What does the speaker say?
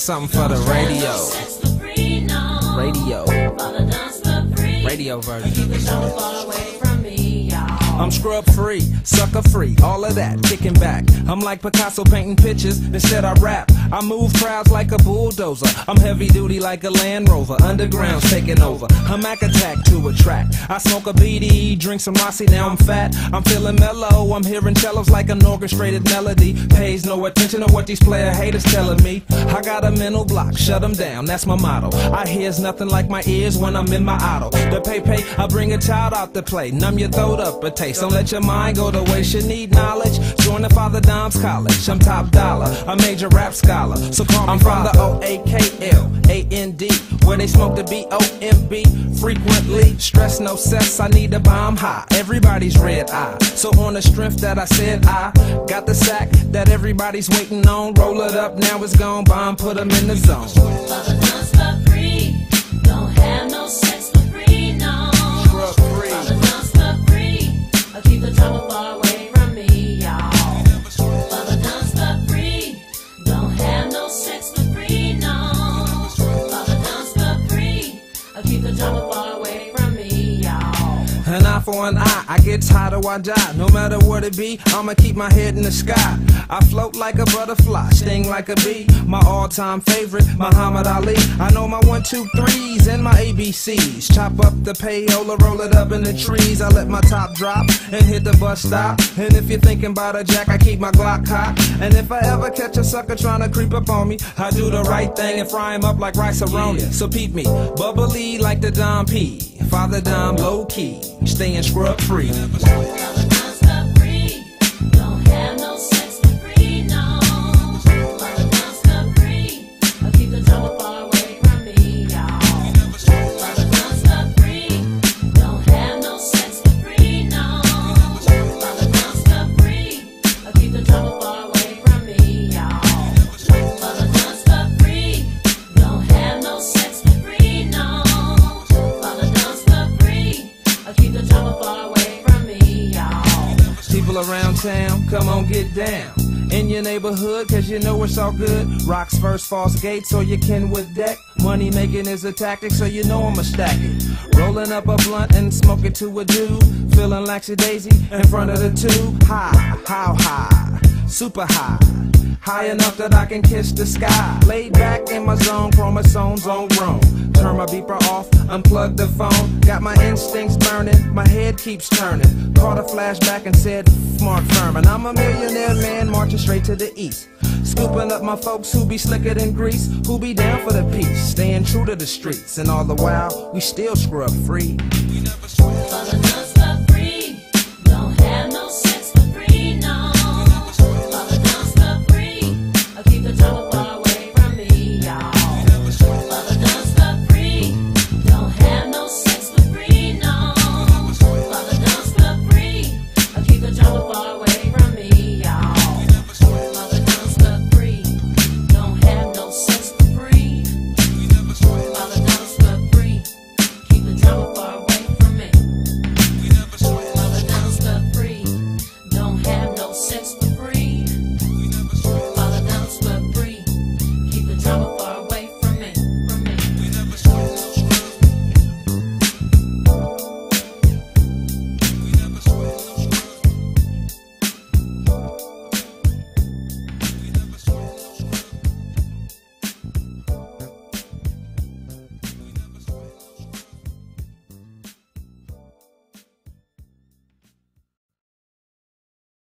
something for the radio. Radio version. I'm scrub free, sucker free, all of that, kicking back. I'm like Picasso painting pictures, instead I rap. I move crowds like a bulldozer. I'm heavy duty like a Land Rover. Underground's taking over. I'm Mac Attack to a track. I smoke a BD, drink some Rossi, now I'm fat. I'm feeling mellow, I'm hearing cellos like an orchestrated melody. Pays no attention to what these player haters telling me. I got a mental block, shut them down, that's my motto. I hears nothing like my ears when I'm in my auto. The pay, I bring a child out to play. Numb your throat up a taste. Don't let your mind go to waste. You need knowledge. Join the Father Dom's College. I'm top dollar, a major rap scholar. So call me. I'm from the OAKLAND, where they smoke the BOMB frequently. Stress no cess. I need a bomb high. Everybody's red eye. So on the strength that I said I got the sack that everybody's waiting on. Roll it up, now it's gone. Bomb, put them in the zone. Father Dom's for free. Don't have no sex for free, no. Scrub free. Father Dom's for free. I keep the trouble far away from me, y'all. Father Dom's for free. Don't have no sex for free, no. Father Dom's for free. I keep the trouble far away from me, y'all. An eye for an eye, I get tired or I die. No matter what it be, I'ma keep my head in the sky. I float like a butterfly, sting like a bee. My all-time favorite, Muhammad Ali. I know my 1, 2, 3s and my ABCs. Chop up the payola, roll it up in the trees. I let my top drop and hit the bus stop. And if you're thinking about a jack, I keep my Glock cocked. And if I ever catch a sucker trying to creep up on me, I do the right thing and fry him up like rice-a-roni. So peep me, bubbly like the Dom P. Father Dom low-key, staying scrub-free. Father Dom's for free. Don't have no sex for free, no. Father Dom's for free. I keep the trouble far away from me, y'all. Father Dom's for free. Don't have no sex for free, no. Father Dom's for free. I keep the trouble far away from me, y'all. Father Dom's for free. Don't have no sex for free, no. Father Dom's for free. I keep the trouble far away from me, y'all. People around town, come on, get down. In your neighborhood, cause you know it's all good. Rocks first, false gates, so you can with deck. Money making is a tactic, so you know I'ma stack it. Rolling up a blunt and smoke it to a dude. Feeling laxy-daisy in front of the tube. High, how high? Super high. High enough that I can kiss the sky. Laid back in my zone, chromosomes on roam. Turn my beeper off, unplug the phone. Got my instincts burning, my head keeps turning. Caught a flashback and said, Mark Furman. I'm a millionaire man marching straight to the east. Scooping up my folks who be slicker than grease. Who be down for the peace, staying true to the streets. And all the while, we still scrub free. Father